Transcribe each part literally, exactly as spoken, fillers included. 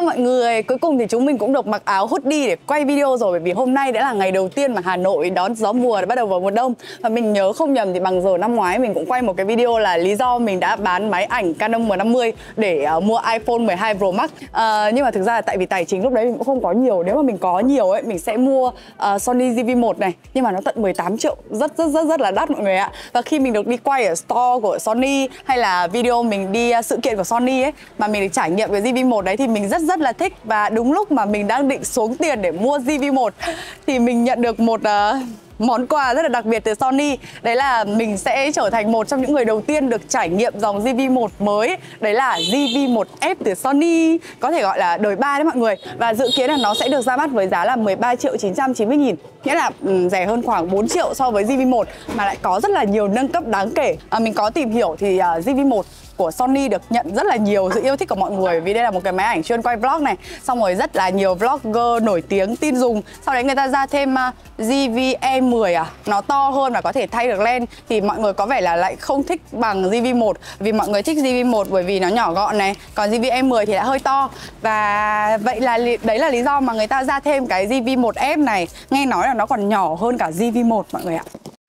mọi người, cuối cùng thì chúng mình cũng được mặc áo hoodie để quay video rồi. Bởi vì hôm nay đã là ngày đầu tiên mà Hà Nội đón gió mùa, bắt đầu vào mùa đông. Và mình nhớ không nhầm thì bằng giờ năm ngoái mình cũng quay một cái video là lý do mình đã bán máy ảnh Canon M năm mươi để uh, mua iPhone mười hai Pro Max. uh, Nhưng mà thực ra là tại vì tài chính lúc đấy mình cũng không có nhiều. Nếu mà mình có nhiều ấy, mình sẽ mua uh, Sony Z V một này. Nhưng mà nó tận mười tám triệu, rất rất rất rất là đắt mọi người ạ. Và khi mình được đi quay ở store của Sony, hay là video mình đi uh, sự kiện của Sony ấy, mà mình được trải nghiệm cái Z V một đấy thì mình rất rất là thích. Và đúng lúc mà mình đang định xuống tiền để mua Z V một thì mình nhận được một uh, món quà rất là đặc biệt từ Sony. Đấy là mình sẽ trở thành một trong những người đầu tiên được trải nghiệm dòng Z V một mới. Đấy là Z V một F từ Sony, có thể gọi là đời ba đấy mọi người. Và dự kiến là nó sẽ được ra mắt với giá là mười ba triệu chín trăm chín mươi nghìn. Nghĩa là um, rẻ hơn khoảng bốn triệu so với Z V một, mà lại có rất là nhiều nâng cấp đáng kể. à, Mình có tìm hiểu thì uh, Z V một của Sony được nhận rất là nhiều sự yêu thích của mọi người, vì đây là một cái máy ảnh chuyên quay vlog này. Xong rồi rất là nhiều vlogger nổi tiếng tin dùng. Sau đấy người ta ra thêm uh, Z V E mười à, nó to hơn và có thể thay được lens. Thì mọi người có vẻ là lại không thích bằng Z V một, vì mọi người thích Z V một bởi vì nó nhỏ gọn này, còn Z V E mười thì lại hơi to. Và vậy là đấy là lý do mà người ta ra thêm cái Z V một F này. Nghe nói là nó còn nhỏ hơn cả Z V một mọi người ạ.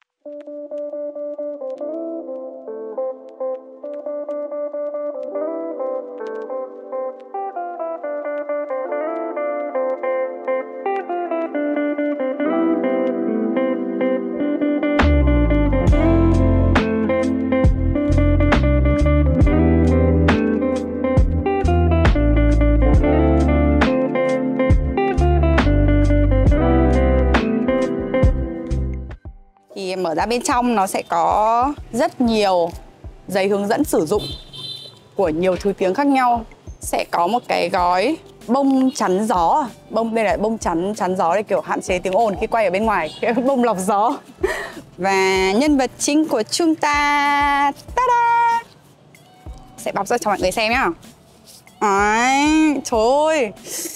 Thì mở ra bên trong nó sẽ có rất nhiều giấy hướng dẫn sử dụng của nhiều thứ tiếng khác nhau. Sẽ có một cái gói bông chắn gió, bông đây là bông chắn chắn gió để kiểu hạn chế tiếng ồn khi quay ở bên ngoài, cái bông lọc gió. Và nhân vật chính của chúng ta, ta-da! Sẽ bọc ra cho mọi người xem nhá. Đấy, trời ơi,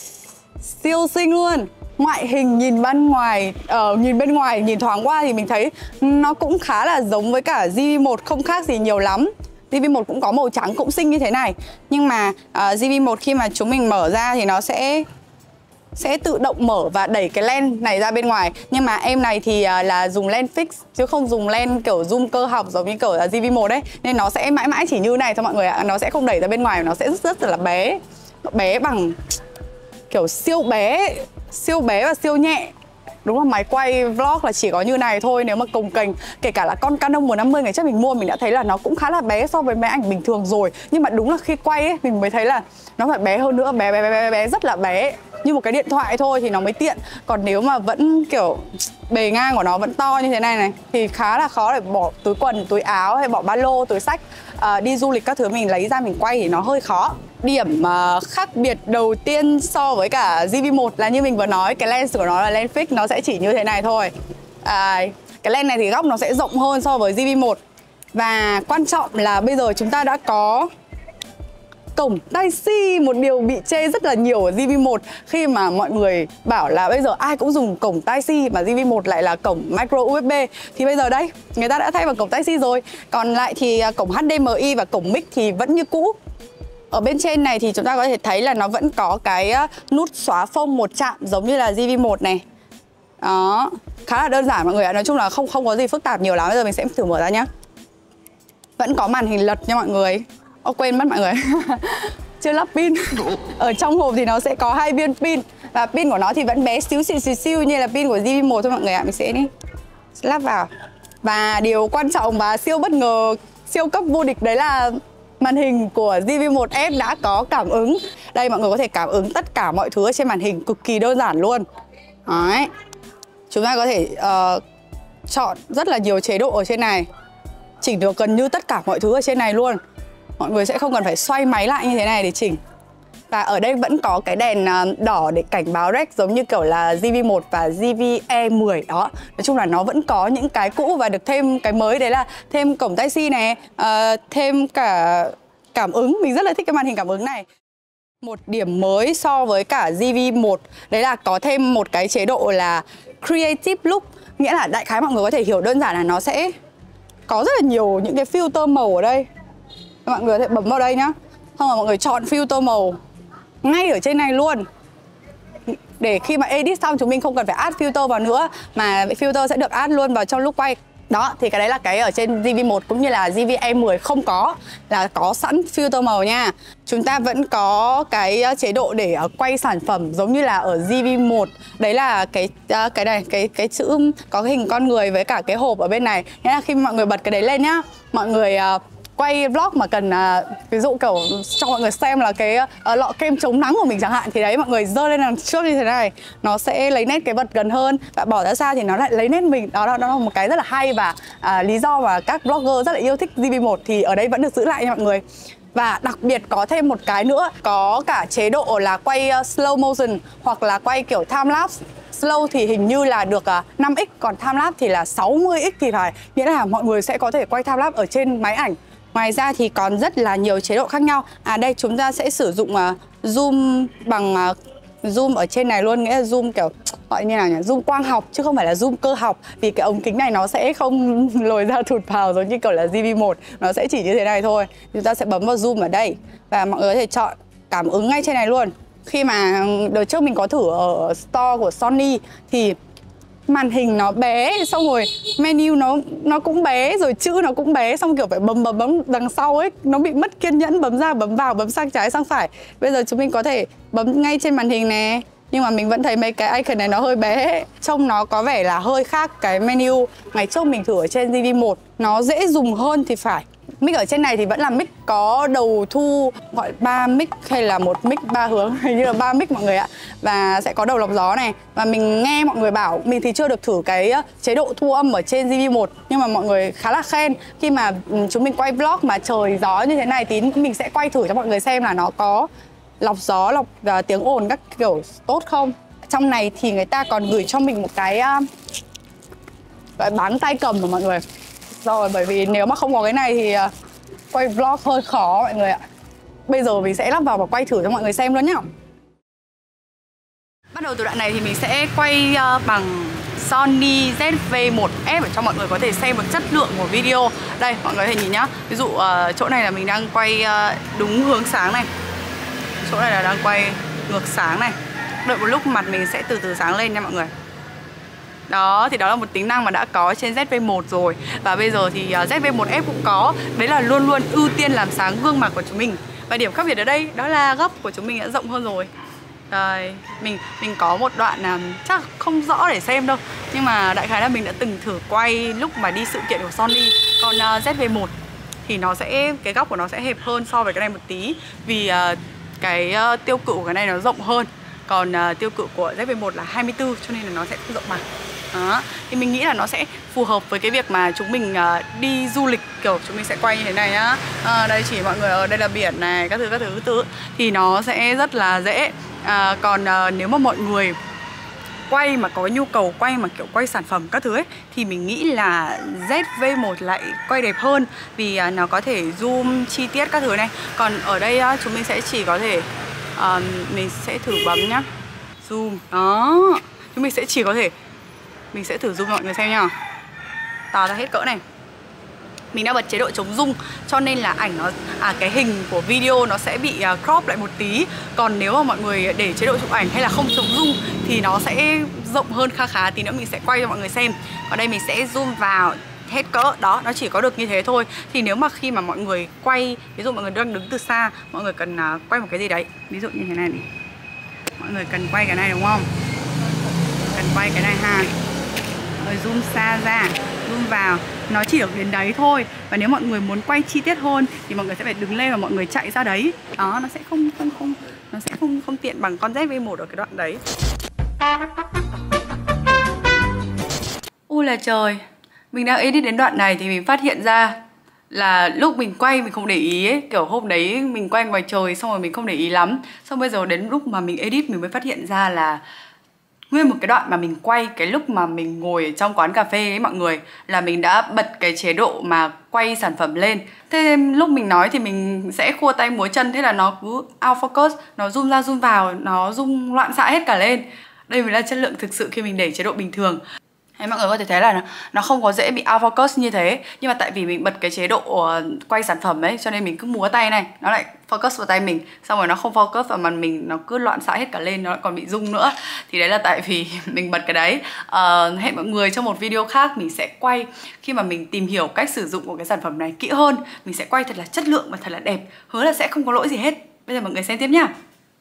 siêu xinh luôn. Ngoại hình nhìn bên ngoài, uh, nhìn bên ngoài, nhìn thoáng qua thì mình thấy nó cũng khá là giống với cả Z V một, không khác gì nhiều lắm. Z V một cũng có màu trắng, cũng xinh như thế này. Nhưng mà uh, Z V một khi mà chúng mình mở ra thì nó sẽ sẽ tự động mở và đẩy cái lens này ra bên ngoài. Nhưng mà em này thì uh, là dùng lens fix chứ không dùng lens kiểu zoom cơ học giống như kiểu là Z V một đấy. Nên nó sẽ mãi mãi chỉ như này thôi mọi người ạ. Nó sẽ không đẩy ra bên ngoài, nó sẽ rất rất là bé. Bé bằng kiểu siêu bé, siêu bé và siêu nhẹ. Đúng là máy quay vlog là chỉ có như này thôi. Nếu mà cồng kềnh, kể cả là con Canon M năm mươi ngày trước mình mua, mình đã thấy là nó cũng khá là bé so với máy ảnh bình thường rồi. Nhưng mà đúng là khi quay ấy, mình mới thấy là nó phải bé hơn nữa, bé bé bé bé, bé rất là bé. Như một cái điện thoại thôi thì nó mới tiện. Còn nếu mà vẫn kiểu bề ngang của nó vẫn to như thế này này thì khá là khó để bỏ túi quần, túi áo hay bỏ ba lô, túi xách. à, Đi du lịch các thứ mình lấy ra mình quay thì nó hơi khó. Điểm uh, khác biệt đầu tiên so với cả Z V một là như mình vừa nói, cái lens của nó là lens fix, nó sẽ chỉ như thế này thôi. à, Cái lens này thì góc nó sẽ rộng hơn so với Z V một. Và quan trọng là bây giờ chúng ta đã có cổng Type-C, một điều bị chê rất là nhiều ở Z V một. Khi mà mọi người bảo là bây giờ ai cũng dùng cổng Type-C mà Z V một lại là cổng micro U S B. Thì bây giờ đây, người ta đã thay bằng cổng Type-C rồi. Còn lại thì cổng H D M I và cổng mic thì vẫn như cũ. Ở bên trên này thì chúng ta có thể thấy là nó vẫn có cái nút xóa phông một chạm giống như là Z V một này. Đó, khá là đơn giản mọi người ạ. Nói chung là không không có gì phức tạp nhiều lắm. Bây giờ mình sẽ thử mở ra nhá. Vẫn có màn hình lật nha mọi người. Ô, quên mất mọi người. Chưa lắp pin. Ở trong hộp thì nó sẽ có hai viên pin. Và pin của nó thì vẫn bé xíu xíu xíu, xíu như là pin của Z V một thôi mọi người ạ. Mình sẽ đi lắp vào. Và điều quan trọng và siêu bất ngờ, siêu cấp vô địch đấy là màn hình của Z V một F đã có cảm ứng. Đây mọi người có thể cảm ứng tất cả mọi thứ ở trên màn hình cực kỳ đơn giản luôn. Đấy. Chúng ta có thể uh, chọn rất là nhiều chế độ ở trên này. Chỉnh được gần như tất cả mọi thứ ở trên này luôn. Mọi người sẽ không cần phải xoay máy lại như thế này để chỉnh. Và ở đây vẫn có cái đèn đỏ để cảnh báo rec giống như kiểu là Z V một và Z V E mười đó. Nói chung là nó vẫn có những cái cũ và được thêm cái mới, đấy là thêm cổng Type-C này, uh, thêm cả cảm ứng. Mình rất là thích cái màn hình cảm ứng này. Một điểm mới so với cả Z V một đấy là có thêm một cái chế độ là Creative Look. Nghĩa là đại khái mọi người có thể hiểu đơn giản là nó sẽ có rất là nhiều những cái filter màu ở đây. Mọi người có thể bấm vào đây nhá. Xong rồi mọi người chọn filter màu. ngay ở trên này luôn. Để khi mà edit xong chúng mình không cần phải add filter vào nữa, mà filter sẽ được add luôn vào trong lúc quay. Đó, thì cái đấy là cái ở trên gi vê một cũng như là gi vê E mười không có, là có sẵn filter màu nha. Chúng ta vẫn có cái chế độ để quay sản phẩm giống như là ở gi vê một. Đấy là cái cái này, cái cái chữ có hình con người với cả cái hộp ở bên này. Nghĩa là khi mọi người bật cái đấy lên nhá, mọi người uh, quay vlog mà cần uh, ví dụ kiểu cho mọi người xem là cái uh, lọ kem chống nắng của mình chẳng hạn, thì đấy mọi người giơ lên đằng trước như thế này, nó sẽ lấy nét cái vật gần hơn, và bỏ ra xa thì nó lại lấy nét mình. Đó, đó, đó là một cái rất là hay, và uh, lý do mà các blogger rất là yêu thích gi vê một thì ở đây vẫn được giữ lại nha mọi người. Và đặc biệt có thêm một cái nữa, có cả chế độ là quay uh, slow motion hoặc là quay kiểu time lapse. Slow thì hình như là được uh, năm x, còn time lapse thì là sáu mươi x thì phải. Nghĩa là mọi người sẽ có thể quay time lapse ở trên máy ảnh. Ngoài ra thì còn rất là nhiều chế độ khác nhau. À đây chúng ta sẽ sử dụng uh, zoom bằng uh, zoom ở trên này luôn, nghĩa là zoom kiểu gọi như nào nhỉ, zoom quang học chứ không phải là zoom cơ học, vì cái ống kính này nó sẽ không lồi ra thụt vào giống như kiểu là gi vê một, nó sẽ chỉ như thế này thôi. Chúng ta sẽ bấm vào zoom ở đây và mọi người có thể chọn cảm ứng ngay trên này luôn. Khi mà đợt trước mình có thử ở store của Sony thì màn hình nó bé, xong rồi menu nó nó cũng bé, rồi chữ nó cũng bé, xong kiểu phải bấm bấm bấm đằng sau ấy, nó bị mất kiên nhẫn bấm ra bấm vào, bấm sang trái sang phải. Bây giờ chúng mình có thể bấm ngay trên màn hình nè, nhưng mà mình vẫn thấy mấy cái icon này nó hơi bé, trông nó có vẻ là hơi khác cái menu ngày trước mình thử ở trên gi vê một, nó dễ dùng hơn thì phải. Mic ở trên này thì vẫn là mic có đầu thu gọi ba mic hay là một mic ba hướng, hình như là ba mic mọi người ạ. Và sẽ có đầu lọc gió này. Và mình nghe mọi người bảo, mình thì chưa được thử cái chế độ thu âm ở trên gi vê một, nhưng mà mọi người khá là khen. Khi mà chúng mình quay vlog mà trời gió như thế này thì mình sẽ quay thử cho mọi người xem là nó có lọc gió, lọc uh, tiếng ồn các kiểu tốt không. Trong này thì người ta còn gửi cho mình một cái uh, cái bán tay cầm mà mọi người. Rồi, bởi vì nếu mà không có cái này thì uh, quay vlog hơi khó mọi người ạ. Bây giờ mình sẽ lắp vào và quay thử cho mọi người xem luôn nhá. Bắt đầu từ đoạn này thì mình sẽ quay uh, bằng Sony Z V một F để cho mọi người có thể xem được chất lượng của video. Đây, mọi người có thể nhìn nhá. Ví dụ uh, chỗ này là mình đang quay uh, đúng hướng sáng này. Chỗ này là đang quay ngược sáng này. Đợi một lúc mặt mình sẽ từ từ sáng lên nha mọi người. Đó, thì đó là một tính năng mà đã có trên Z V một rồi. Và bây giờ thì Z V một F cũng có. Đấy là luôn luôn ưu tiên làm sáng gương mặt của chúng mình. Và điểm khác biệt ở đây đó là góc của chúng mình đã rộng hơn rồi. Đây, mình mình có một đoạn là chắc không rõ để xem đâu, nhưng mà đại khái là mình đã từng thử quay lúc mà đi sự kiện của Sony. Còn uh, Z V một thì nó sẽ, cái góc của nó sẽ hẹp hơn so với cái này một tí. Vì uh, cái uh, tiêu cự của cái này nó rộng hơn. Còn uh, tiêu cự của Z V một là hai mươi tư, cho nên là nó sẽ không rộng bằng. Đó, thì mình nghĩ là nó sẽ phù hợp với cái việc mà chúng mình uh, đi du lịch, kiểu chúng mình sẽ quay như thế này nhá. À, đây chỉ mọi người ở đây là biển này, các thứ các thứ các thứ thì nó sẽ rất là dễ. À, còn uh, nếu mà mọi người quay mà có nhu cầu quay mà kiểu quay sản phẩm các thứ ấy, thì mình nghĩ là Z V một lại quay đẹp hơn, vì uh, nó có thể zoom chi tiết các thứ này. Còn ở đây uh, chúng mình sẽ chỉ có thể uh, mình sẽ thử bấm nhá, zoom. Đó, chúng mình sẽ chỉ có thể mình sẽ thử zoom cho mọi người xem nha. Tào ra hết cỡ này. Mình đã bật chế độ chống rung cho nên là ảnh nó à cái hình của video nó sẽ bị uh, crop lại một tí. Còn nếu mà mọi người để chế độ chụp ảnh hay là không chống rung thì nó sẽ rộng hơn kha khá. Tí nữa mình sẽ quay cho mọi người xem. Ở đây mình sẽ zoom vào hết cỡ. Đó, nó chỉ có được như thế thôi. Thì nếu mà khi mà mọi người quay, ví dụ mọi người đang đứng từ xa, mọi người cần uh, quay một cái gì đấy, ví dụ như thế này này. Mọi người cần quay cái này đúng không? Cần quay cái này ha. Rồi zoom xa ra, zoom vào, nó chỉ được đến đấy thôi. Và nếu mọi người muốn quay chi tiết hơn thì mọi người sẽ phải đứng lên và mọi người chạy ra đấy. Đó, nó sẽ không không không nó sẽ không không tiện bằng con Z V một ở cái đoạn đấy. Ui là trời, mình đang edit đến đoạn này thì mình phát hiện ra là lúc mình quay mình không để ý ấy. Kiểu hôm đấy mình quay ngoài trời xong rồi mình không để ý lắm. Xong bây giờ đến lúc mà mình edit mình mới phát hiện ra là nguyên một cái đoạn mà mình quay cái lúc mà mình ngồi ở trong quán cà phê ấy mọi người, là mình đã bật cái chế độ mà quay sản phẩm lên. Thế lúc mình nói thì mình sẽ khua tay múa chân, thế là nó cứ out focus, nó zoom ra zoom vào, nó zoom loạn xạ hết cả lên. Đây mới là chất lượng thực sự khi mình để chế độ bình thường. Đấy, mọi người có thể thấy là nó không có dễ bị out focus như thế. Nhưng mà tại vì mình bật cái chế độ quay sản phẩm ấy, cho nên mình cứ múa tay này, nó lại focus vào tay mình. Xong rồi nó không focus vào màn mình, nó cứ loạn xạ hết cả lên, nó lại còn bị rung nữa. Thì đấy là tại vì mình bật cái đấy. à, Hẹn mọi người trong một video khác mình sẽ quay khi mà mình tìm hiểu cách sử dụng của cái sản phẩm này kỹ hơn. Mình sẽ quay thật là chất lượng và thật là đẹp. Hứa là sẽ không có lỗi gì hết. Bây giờ mọi người xem tiếp nhá.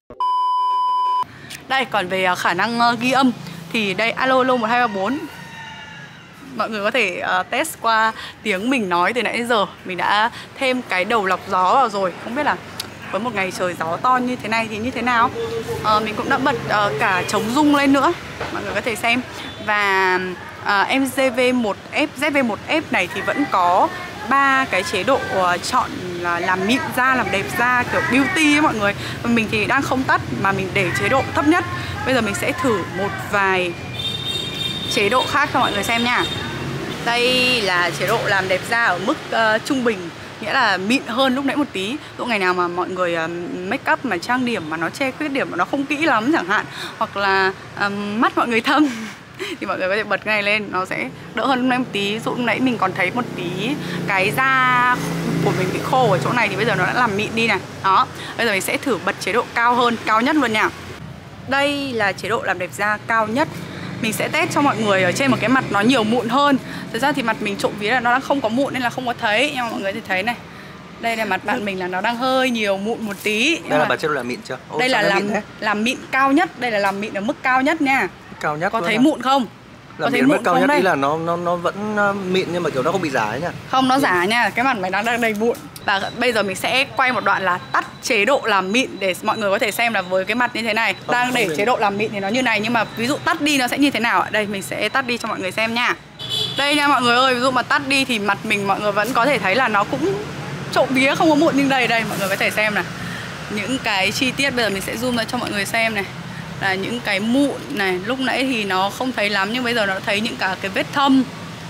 Đây, còn về khả năng ghi âm thì đây, alo alo một hai ba bốn. Mọi người có thể uh, test qua tiếng mình nói từ nãy đến giờ. Mình đã thêm cái đầu lọc gió vào rồi. Không biết là với một ngày trời gió to như thế này thì như thế nào. uh, Mình cũng đã bật uh, cả chống rung lên nữa. Mọi người có thể xem. Và uh, em giê vê một ép, giê vê một ép này thì vẫn có ba cái chế độ uh, chọn là làm mịn da, làm đẹp da, kiểu beauty ấy mọi người. Và mình thì đang không tắt mà mình để chế độ thấp nhất. Bây giờ mình sẽ thử một vài chế độ khác cho mọi người xem nha. Đây là chế độ làm đẹp da ở mức uh, trung bình, nghĩa là mịn hơn lúc nãy một tí. Lúc ngày nào mà mọi người uh, make up mà trang điểm mà nó che khuyết điểm mà nó không kỹ lắm chẳng hạn, hoặc là um, mắt mọi người thâm thì mọi người có thể bật cái này lên, nó sẽ đỡ hơn lúc nãy một tí. Dụ lúc nãy mình còn thấy một tí cái da của mình bị khô ở chỗ này thì bây giờ nó đã làm mịn đi này. Đó, bây giờ mình sẽ thử bật chế độ cao hơn, cao nhất luôn nha. Đây là chế độ làm đẹp da cao nhất. Mình sẽ test cho mọi người ở trên một cái mặt nó nhiều mụn hơn. Thực ra thì mặt mình trộm vía là nó đang không có mụn nên là không có thấy. Nhưng mà mọi người thì thấy này. Đây là mặt bạn mình là nó đang hơi nhiều mụn một tí. Đây là bật chế độ làm mịn chưa? Ô, đây là làm làm mịn cao nhất. Đây là làm mịn ở mức cao nhất nha. Cao nhất. Có thấy à? Mụn không? Làm mịn mức cao nhất đây? Ý là nó nó nó vẫn mịn nhưng mà kiểu nó không bị giả ấy nha. Không, nó giả nha. Cái mặt mày đang đang đầy mụn. Và bây giờ mình sẽ quay một đoạn là tắt chế độ làm mịn để mọi người có thể xem là với cái mặt như thế này. Không, đang để chế độ làm mịn thì nó như này, nhưng mà ví dụ tắt đi nó sẽ như thế nào ạ? Đây, mình sẽ tắt đi cho mọi người xem nha. Đây nha mọi người ơi, ví dụ mà tắt đi thì mặt mình mọi người vẫn có thể thấy là nó cũng trộm vía không có mụn, nhưng đây đây mọi người có thể xem này. Những cái chi tiết bây giờ mình sẽ zoom ra cho mọi người xem này. Là những cái mụn này, lúc nãy thì nó không thấy lắm nhưng bây giờ nó thấy những cả cái vết thâm.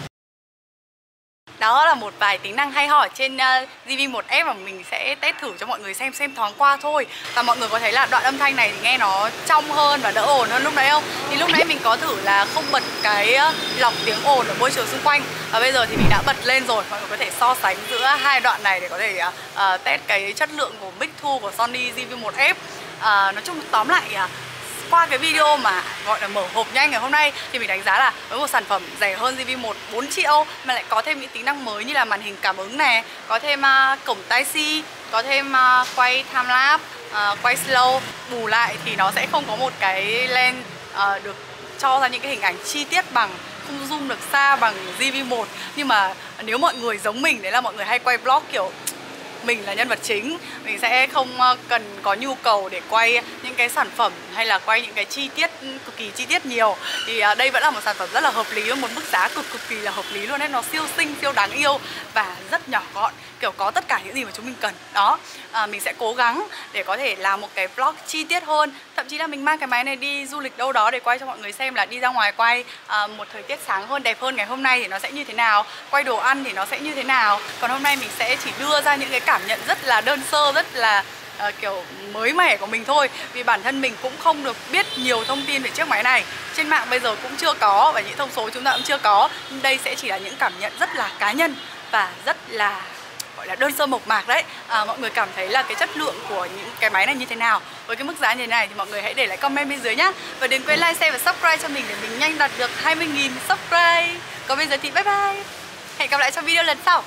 Đó là một vài tính năng hay ho ở trên uh, giê vê một ép mà mình sẽ test thử cho mọi người xem xem thoáng qua thôi. Và mọi người có thấy là đoạn âm thanh này thì nghe nó trong hơn và đỡ ồn hơn lúc nãy không? Thì lúc nãy mình có thử là không bật cái lọc tiếng ồn ở môi trường xung quanh. Và bây giờ thì mình đã bật lên rồi. Mọi người có thể so sánh giữa hai đoạn này để có thể uh, test cái chất lượng của mic thu của Sony giê vê một ép. uh, Nói chung tóm lại uh, qua cái video mà gọi là mở hộp nhanh ngày hôm nay thì mình đánh giá là với một sản phẩm rẻ hơn giê vê một bốn triệu mà lại có thêm những tính năng mới như là màn hình cảm ứng này, có thêm uh, cổng Type-C, có thêm uh, quay time lapse, uh, quay slow. Bù lại thì nó sẽ không có một cái lens uh, được cho ra những cái hình ảnh chi tiết bằng, không zoom được xa bằng giê vê một. Nhưng mà nếu mọi người giống mình, đấy là mọi người hay quay vlog kiểu mình là nhân vật chính, mình sẽ không cần có nhu cầu để quay những cái sản phẩm hay là quay những cái chi tiết cực kỳ chi tiết nhiều. Thì đây vẫn là một sản phẩm rất là hợp lý với một mức giá cực cực kỳ là hợp lý luôn đấy. Nó siêu xinh, siêu đáng yêu và rất nhỏ gọn, kiểu có tất cả những gì mà chúng mình cần. Đó, à, mình sẽ cố gắng để có thể làm một cái vlog chi tiết hơn. Thậm chí là mình mang cái máy này đi du lịch đâu đó để quay cho mọi người xem là đi ra ngoài quay à, một thời tiết sáng hơn, đẹp hơn ngày hôm nay thì nó sẽ như thế nào, quay đồ ăn thì nó sẽ như thế nào. Còn hôm nay mình sẽ chỉ đưa ra những cái cảm nhận rất là đơn sơ, rất là uh, kiểu mới mẻ của mình thôi. Vì bản thân mình cũng không được biết nhiều thông tin về chiếc máy này. Trên mạng bây giờ cũng chưa có và những thông số chúng ta cũng chưa có. Nhưng đây sẽ chỉ là những cảm nhận rất là cá nhân và rất là gọi là đơn sơ mộc mạc đấy. à, Mọi người cảm thấy là cái chất lượng của những cái máy này như thế nào, với cái mức giá như thế này thì mọi người hãy để lại comment bên dưới nhá. Và đừng quên like, share và subscribe cho mình để mình nhanh đạt được hai mươi nghìn subscribe. Còn bây giờ thì bye bye. Hẹn gặp lại trong video lần sau.